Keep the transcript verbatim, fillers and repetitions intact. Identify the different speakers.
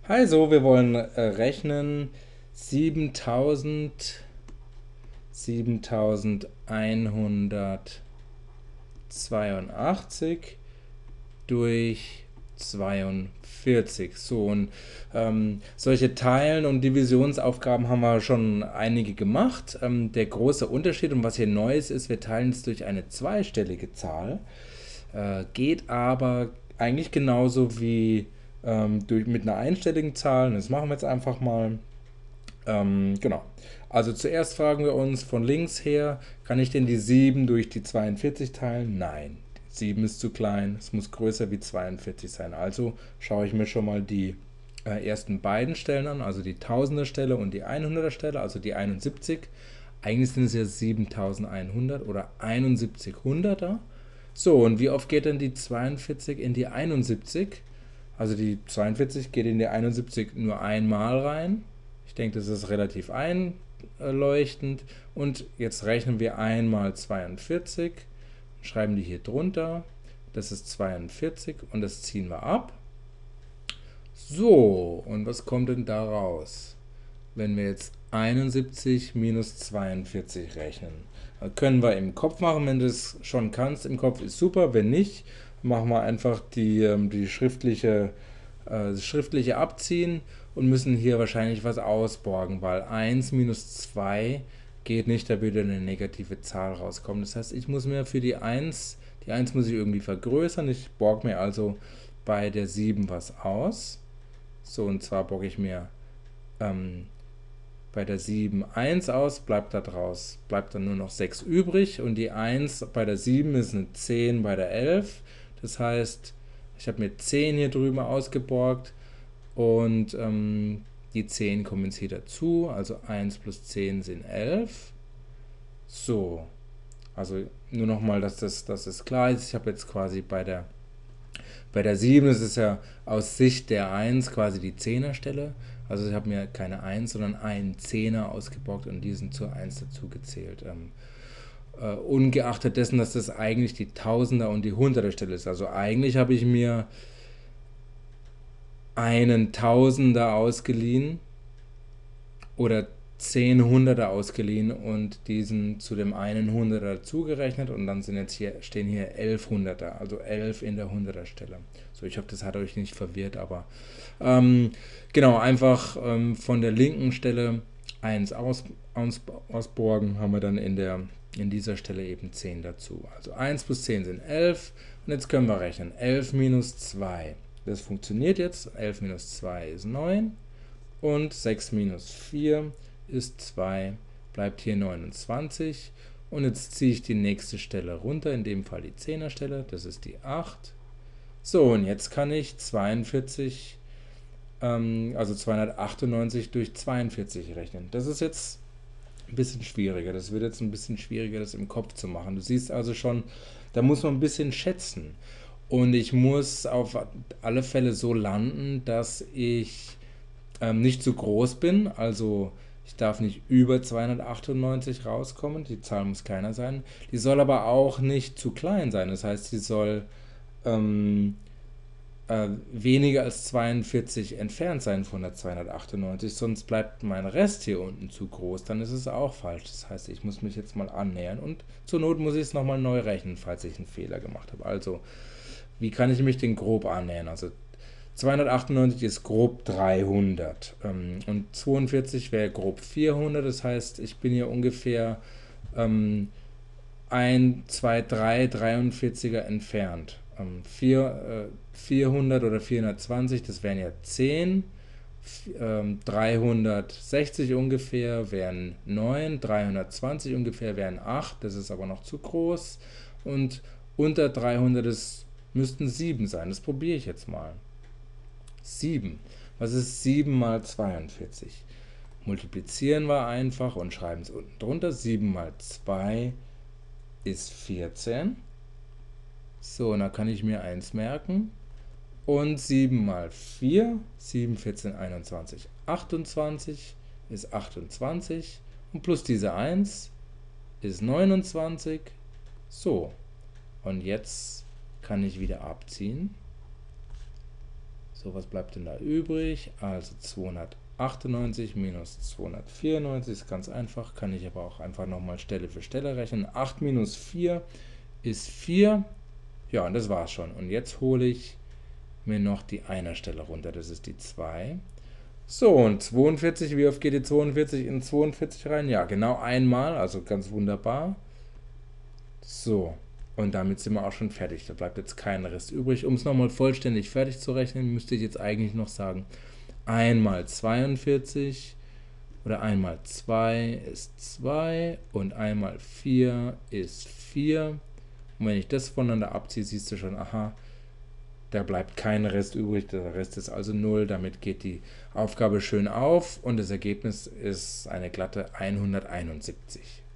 Speaker 1: Also, wir wollen äh, rechnen siebentausend, siebentausendeinhundertzweiundachtzig durch zweiundvierzig. So, und ähm, solche Teilen- und Divisionsaufgaben haben wir schon einige gemacht. Ähm, der große Unterschied und was hier neu ist, ist, wir teilen es durch eine zweistellige Zahl. Äh, geht aber eigentlich genauso wie ähm, durch, mit einer einstelligen Zahl. Das machen wir jetzt einfach mal. Ähm, genau. Also zuerst fragen wir uns von links her, kann ich denn die sieben durch die zweiundvierzig teilen? Nein, sieben ist zu klein, es muss größer wie zweiundvierzig sein. Also schaue ich mir schon mal die äh, ersten beiden Stellen an, also die Tausender Stelle und die hunderter Stelle, also die einundsiebzig. Eigentlich sind es ja siebentausendeinhundert oder einundsiebzig Hunderter. So, und wie oft geht denn die zweiundvierzig in die einundsiebzig? Also die zweiundvierzig geht in die einundsiebzig nur einmal rein. Ich denke, das ist relativ einleuchtend. Und jetzt rechnen wir einmal zweiundvierzig, schreiben die hier drunter. Das ist zweiundvierzig und das ziehen wir ab. So, und was kommt denn da raus, wenn wir jetzt einundsiebzig minus zweiundvierzig rechnen? Können wir im Kopf machen, wenn du es schon kannst. Im Kopf ist super, wenn nicht, machen wir einfach die, ähm, die schriftliche, äh, das schriftliche abziehen und müssen hier wahrscheinlich was ausborgen, weil eins minus zwei geht nicht, da würde eine negative Zahl rauskommen. Das heißt, ich muss mir für die eins, die eins muss ich irgendwie vergrößern. Ich borge mir also bei der sieben was aus. So, und zwar borge ich mir ähm, bei der sieben eins aus, bleibt da draus, bleibt dann nur noch sechs übrig und die eins bei der sieben ist eine zehn bei der elf. Das heißt, ich habe mir zehn hier drüben ausgeborgt und ähm, die zehn kommen jetzt hier dazu, also eins plus zehn sind elf. So, also nur nochmal, dass das, dass das klar ist. Ich habe jetzt quasi bei der bei der sieben ist es ja aus Sicht der eins quasi die Zehnerstelle. Also ich habe mir keine eins, sondern einen Zehner ausgeborgt und diesen zur eins dazu gezählt. Ähm, äh, ungeachtet dessen, dass das eigentlich die Tausender und die Hunderter Stelle ist. Also eigentlich habe ich mir einen Tausender ausgeliehen oder zehn Hunderter ausgeliehen und diesen zu dem einen Hunderter dazugerechnet und dann sind jetzt hier, stehen hier elf Hunderter, also elf in der Hunderter Stelle. So, ich hoffe, das hat euch nicht verwirrt, aber ähm, genau, einfach ähm, von der linken Stelle eins aus, aus, ausborgen, haben wir dann in, der, in dieser Stelle eben zehn dazu. Also eins plus zehn sind elf und jetzt können wir rechnen. elf minus zwei, das funktioniert jetzt. elf minus zwei ist neun und sechs minus vier ist zwei, bleibt hier neunundzwanzig. Und jetzt ziehe ich die nächste Stelle runter, in dem Fall die zehner Stelle, das ist die acht. So, und jetzt kann ich zweiundvierzig, ähm, also zweihundertachtundneunzig durch zweiundvierzig rechnen. Das ist jetzt ein bisschen schwieriger. Das wird jetzt ein bisschen schwieriger, das im Kopf zu machen. Du siehst also schon, da muss man ein bisschen schätzen. Und ich muss auf alle Fälle so landen, dass ich ähm, nicht zu groß bin. Also ich darf nicht über zweihundertachtundneunzig rauskommen. Die Zahl muss kleiner sein. Die soll aber auch nicht zu klein sein. Das heißt, sie soll ähm, äh, weniger als zweiundvierzig entfernt sein von der zweihundertachtundneunzig, sonst bleibt mein Rest hier unten zu groß, dann ist es auch falsch. Das heißt, ich muss mich jetzt mal annähern und zur Not muss ich es nochmal neu rechnen, falls ich einen Fehler gemacht habe. Also, wie kann ich mich denn grob annähern? Also zweihundertachtundneunzig ist grob dreihundert ähm, und zweiundvierzig wäre grob vierhundert, das heißt, ich bin hier ungefähr ähm, ein, zwei, drei dreiundvierziger entfernt. Ähm, vier, äh, vierhundert oder vierhundertzwanzig, das wären ja zehn. Ähm, dreihundertsechzig ungefähr wären neun. dreihundertzwanzig ungefähr wären acht. Das ist aber noch zu groß. Und unter dreihundert ist, müssten sieben sein. Das probiere ich jetzt mal. sieben. Was ist sieben mal zweiundvierzig? Multiplizieren wir einfach und schreiben es unten drunter. sieben mal zwei ist vierzehn. So, und da kann ich mir eins merken. Und sieben mal vier, sieben, vierzehn, einundzwanzig, achtundzwanzig ist achtundzwanzig. Und plus diese eins ist neunundzwanzig. So, und jetzt kann ich wieder abziehen. So, was bleibt denn da übrig? Also zweihundertachtundneunzig minus zweihundertvierundneunzig ist ganz einfach, kann ich aber auch einfach nochmal Stelle für Stelle rechnen. acht minus vier ist vier. Ja, und das war's schon. Und jetzt hole ich mir noch die Einerstelle runter, das ist die zwei. So, und zweiundvierzig, wie oft geht die zweiundvierzig in zweiundvierzig rein? Ja, genau einmal, also ganz wunderbar. So, und damit sind wir auch schon fertig. Da bleibt jetzt kein Rest übrig. Um es nochmal vollständig fertig zu rechnen, müsste ich jetzt eigentlich noch sagen, einmal zweiundvierzig oder einmal zwei ist zwei und einmal vier ist vier. Und wenn ich das voneinander abziehe, siehst du schon, aha, da bleibt kein Rest übrig, der Rest ist also null. Damit geht die Aufgabe schön auf und das Ergebnis ist eine glatte hunderteinundsiebzig.